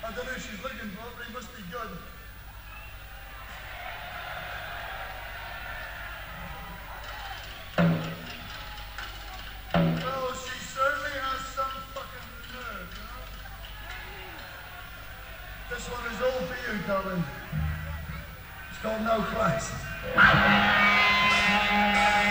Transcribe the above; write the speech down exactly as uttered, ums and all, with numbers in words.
I don't know who she's looking for, but he must be good. Well, she certainly has some fucking nerve, you know? This one is all for you, darling. It's called No Class.